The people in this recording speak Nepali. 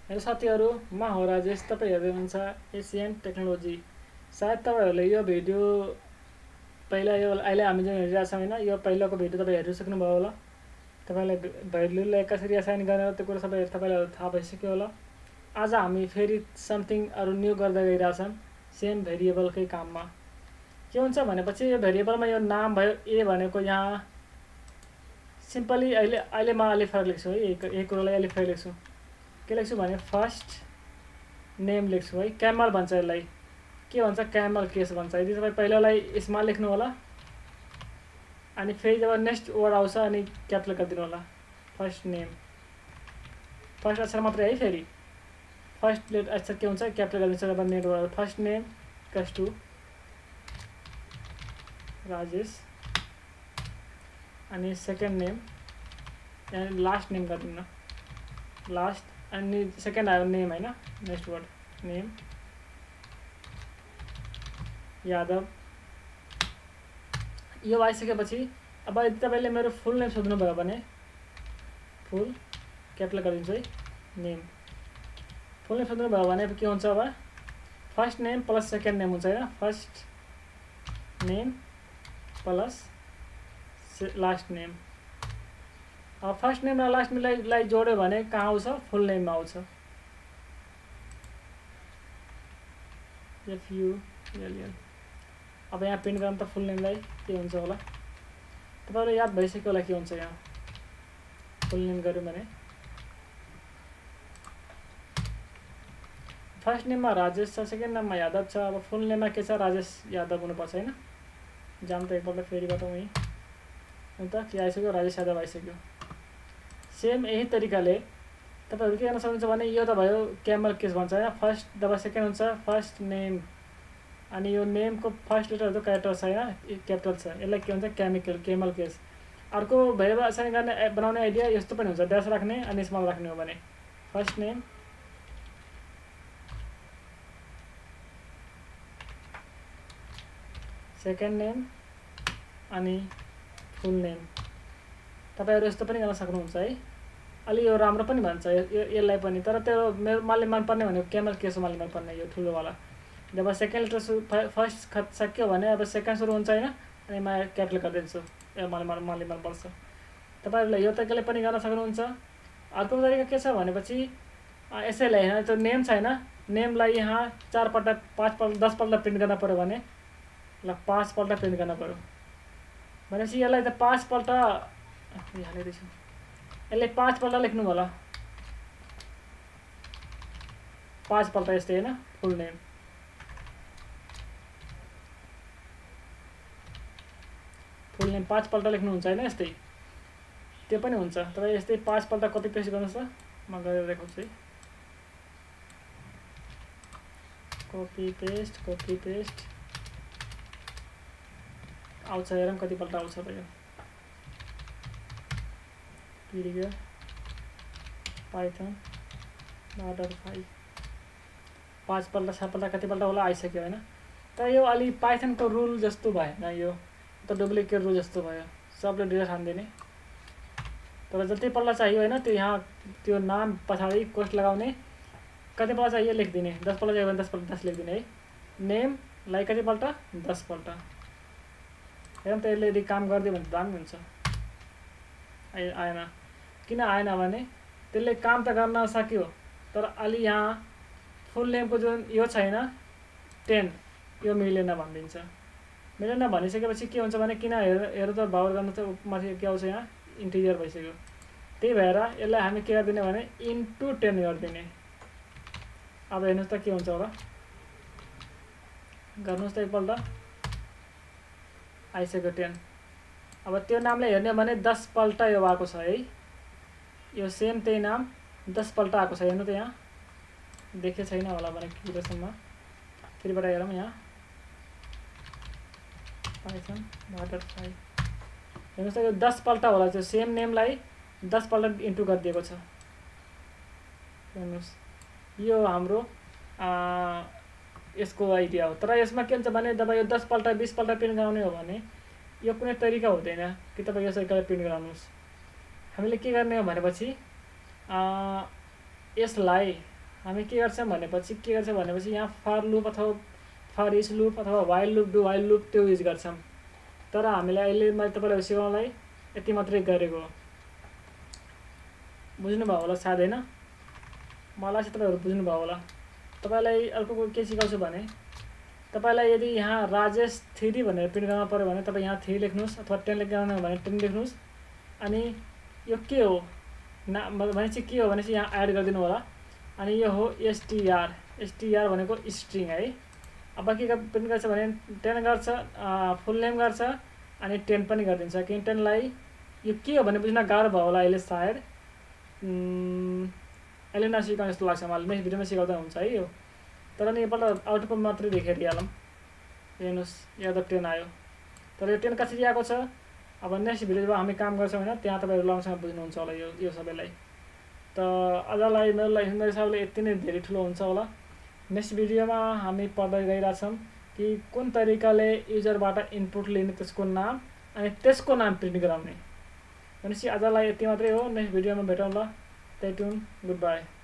हेलो साथीहरु, म हो राजेश। तपाईं हेर्दै हुनुहुन्छ एसियन टेक्नोलोजी। सायद तपाईहरुले यो भिडियो पहिला यो अहिले हामी जुन हेरिरहेका छौं हैन, यो पहिलाको भिडियो तपाईं हेरिसक्नुभयो होला। तपाईलाई भेरिएबललाई कसरी असाइन गर्ने त्यो कुरा तपाईलाई थाहा भइसक्यो होला। आज हामी फेरि समथिङ अरु न्यू गर्दै गइरहेछौं सेम भेरिएबलकै काममा। के हुन्छ भनेपछि यो भेरिएबलमा यो नाम भयो ए भनेको यहाँ सिम्पली अहिले म अलि फरक लेख्छु है। यही कुरालाई अलि फरक लेख्छु। के लेख्छु भने फर्स्ट नेम लेख्छु है। क्यामल भन्छ यसलाई। के भन्छ क्यामल केस भन्छ। यदि तपाई पहिलालाई स्मल लेख्नु होला अनि फेरि जब नेक्स्ट वर्ड आउँछ अनि क्यापिटल गरिदिनु होला। फर्स्ट नेम फर्स्ट अक्षर मात्रै है। फेरि फर्स्ट लेटर अक्षर के हुन्छ क्यापिटल गरिदिन्छ जब net word first name equals to Rajesh अनि सेकेन्ड नेम यानी लास्ट नेम गरिदिनु लास्ट अनि सेकेन्ड आयो नेम हैन। Next word name Yadav. यो आइसकेपछि अब यदि तपाईले मेरो फुल नेम सोध्नु भयो भने फुल क्यापिटल गरिदिन्छु है। नेम फुल नेम सोध्नु भयो भने के हुन्छ अब first name plus second name हुन्छ हैन। First name plus last name. अब फर्स्ट नेम र लास्ट नेमलाई जोड्यो भने कहाँ आउँछ फुल नेममा आउँछ। FULL। अब यहाँ प्रिन्ट गर्नु त फुल नेमलाई के हुन्छ होला तपाईलाई याद भइसक्यो होला के हुन्छ। यहाँ फुल नेम गर्यो भने फर्स्ट नेममा राजेश छ, सेकेन्ड नेममा यादव छ। अब फुल नेममा के छ राजेश यादव हुनुपर्छ हैन। जाम त एकपल्ट फेरि बताउँ है। अन्त के आइसक्यो राजेश यादव आइसक्यो। सेम यही तरिकाले तपाईहरु के गर्न सक्नुहुन्छ भने यो त भयो क्यामल केस भन्छ हैन। फर्स्ट जब सेकेन्ड हुन्छ फर्स्ट नेम अनि यो नेमको फर्स्ट लेटरहरु क्यारेक्टर छ हैन क्यापिटल छ। यसलाई के भन्छ क्यामल केस। अर्को भेरिएबल असाइन गर्ने बनाउने आइडिया यस्तो पनि हुन्छ ड्यास राख्ने अनि स्मल राख्ने हो भने फर्स्ट नेम सेकेन्ड नेम अनि फुल नेम। तपाईहरु यस्तो पनि गर्न सक्नुहुन्छ है। अलि यो राम्रो पनि भन्छ यसलाई पनि। तर त्यो मलाई मन पर्ने भनेको क्यामल केस मलाई मन पर्ने यो ठुलो वाला। जब सेकेन्ड लेटर फर्स्ट सक्यो भने अब सेकेन्ड सुरु हुन्छ हैन अनि म क्यापिटल गरिदिन्छु। मलाई मन पर्छ। तपाईहरुले यो तरिकाले पनि गर्न सक्नुहुन्छ। अर्को तरिका के छ भनेपछि यसैलाई हैन त्यो नेम छ हैन नेमलाई यहाँ 4 पल्ट 5 पल्ट 10 पल्ट प्रिन्ट गर्न पर्यो भने ल 5 पल्ट प्रिन्ट गर्न पर्यो भनेपछि यसलाई त 5 पल्ट हालिदिन्छु। यसले 5 पल्ट लेख्नु होला 5 पल्ट यस्तै हैन। फुल नेम फुल नेम 5 पल्ट लेख्नु हुन्छ हैन यस्तै त्यो पनि हुन्छ। तपाई यस्तै 5 पल्ट कपी पेस्ट गर्नुस् त म गरेर देखाउँछु है। कपी पेस्ट आउँछ हेरौँ कति पल्ट आउँछ त यो। पिरियड पाइथन .5 5 पल्ट 6 पल्ट कति पल्ट होला आइसक्यो हैन। तर यो अलि पाइथनको रुल जस्तो भएन। यो त डुप्लिकेट रुल जस्तो भयो। सबले डिरेक्ट हान्दिने। तर जति पल्ट चाहियो हैन त्यो यहाँ त्यो नाम पछाडी कोस्ट लगाउने कति पल्ट चाहियो लेख्दिने। 10 पल्ट चाहियो भने 10 पल्ट 10 लेख्दिने है। नेम लाई कति पल्ट 10 पल्ट। हेरौँ त यसले यदि काम गर्दियो भने दामी हुन्छ। आएन किन आएन भने त्यसले काम त गर्न सक्यो तर अलि यहाँ फुल नेमको जुन यो छैन 10 यो मिलेन भनिदिन्छ। मिलेन भनिसकेपछि के हुन्छ भने किन हेर त भावर गर्न त माथि के आउँछ यहाँ इन्टिजर भइसक्यो। त्यही भएर यसलाई हामी के गर्दिने भने इन्टु 10 गर्दिने। अब हेर्नुस् त के हुन्छ होला गर्नुस् त एकपल्ट आइसक्यो 10। अब त्यो नामले हेर्ने भने 10 पल्ट यो आएको छ है। यो सेम त्यही नाम 10 पल्ट आएको छ। हेर्नु त यहाँ देखे छैन होला भने किरोसम्म फेरिबाट हेरौँ। यहाँ पाइथन .5 हेर्नुस् त यो 10 पल्ट होला। त्यो सेम नेमलाई 10 पल्ट इन्टु गरिदिएको छ। हेर्नुस् यो हाम्रो यसको आइडिया हो। तर यसमा के हुन्छ भने जब यो 10 पल्ट 20 पल्ट प्रिन्ट गराउने हो भने यो कुनै तरिका हुँदैन कि तपाई यसरी प्रिन्ट गराउनुस्। हामीले के गर्ने हो भनेपछि यसलाई हामी के गर्छौँ भनेपछि यहाँ फर लुप अथवा फर इच लुप अथवा while loop do while loop त्यो युज गर्छौँ। तर हामीले अहिले मैले तपाईँलाई सिकाउनलाई यति मात्रै गरेको हो। बुझ्नुभयो होला सायद होइन, मलाई चाहिँ तपाईँहरू बुझ्नुभयो होला। तपाईँलाई अर्को के सिकाउँछु भने तपाईँलाई यदि यहाँ राजेश 3 भनेर प्रिन्ट गर्न पऱ्यो भने तपाईँ यहाँ 3 लेख्नुहोस् अथवा 10 लेख्नु भने 10 लेख्नुहोस्। अनि यो के हो भनेपछि के हो भनेपछि यहाँ एड गरिदिनु होला। अनि यो हो एसटीआर भनेको स्ट्रिङ है। अब के प्रिन्ट गर्छ भने 10 गर्छ, फुल नेम गर्छ अनि 10 पनि गरिदिन्छ। किन 10 लाई यो के हो भने बुझ्न गाह्रो भयो होला अहिले सायद, अहिले नसिकाउने जस्तो लाग्छ मलाई। नेक्स्ट भिडियोमा सिकाउँदा हुन्छ है यो। तर नि एकपल्ट आउटपुट मात्रै देखाइदिइहालौँ। हेर्नुहोस् यहाँ त 10 आयो, तर यो 10 कसरी आएको छ अब नेक्स्ट भिडियोमा हामी काम गर्छौँ होइन, त्यहाँ तपाईँहरू राम्रोसँग बुझ्नुहुन्छ होला यो सबैलाई। त आजलाई मेरो हिसाबले यति नै धेरै ठुलो हुन्छ होला। नेक्स्ट भिडियोमा हामी पढ्दै गइरहेछौँ कि कुन तरिकाले युजरबाट इनपुट लिने, त्यसको नाम अनि त्यसको नाम प्रिन्ट गराउने। भनेपछि आजलाई यति मात्रै हो। नेक्स्ट भिडियोमा भेटौँला। Stay tune, good by.